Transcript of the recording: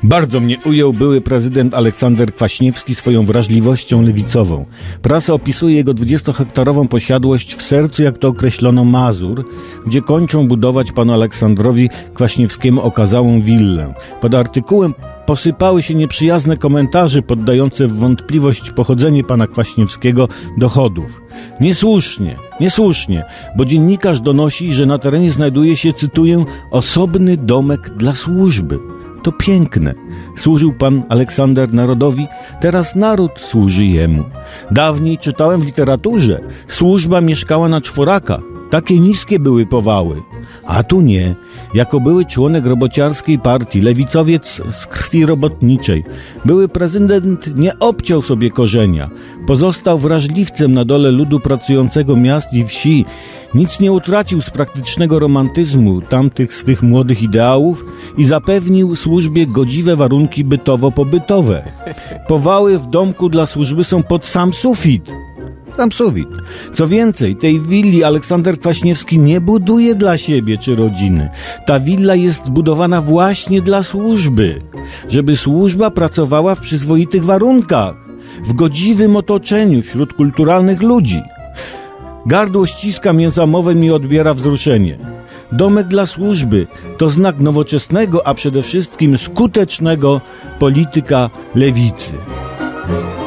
Bardzo mnie ujął były prezydent Aleksander Kwaśniewski swoją wrażliwością lewicową. Prasa opisuje jego 20-hektarową posiadłość w sercu, jak to określono, Mazur, gdzie kończą budować panu Aleksandrowi Kwaśniewskiemu okazałą willę. Pod artykułem posypały się nieprzyjazne komentarze poddające w wątpliwość pochodzenie pana Kwaśniewskiego dochodów. Niesłusznie, bo dziennikarz donosi, że na terenie znajduje się, cytuję, osobny domek dla służby. To piękne. Służył pan Aleksander narodowi, teraz naród służy jemu. Dawniej czytałem w literaturze, służba mieszkała na czworakach. Takie niskie były powały. A tu nie. Jako były członek robociarskiej partii, lewicowiec z krwi robotniczej, były prezydent nie obciął sobie korzenia. Pozostał wrażliwcem na dole ludu pracującego miast i wsi. Nic nie utracił z praktycznego romantyzmu tamtych swych młodych ideałów i zapewnił służbie godziwe warunki bytowo-pobytowe. Powały w domku dla służby są pod sam sufit. Co więcej, tej willi Aleksander Kwaśniewski nie buduje dla siebie czy rodziny. Ta willa jest budowana właśnie dla służby, żeby służba pracowała w przyzwoitych warunkach, w godziwym otoczeniu wśród kulturalnych ludzi. Gardło ściska mięsa mowem i odbiera wzruszenie. Domek dla służby to znak nowoczesnego, a przede wszystkim skutecznego polityka lewicy.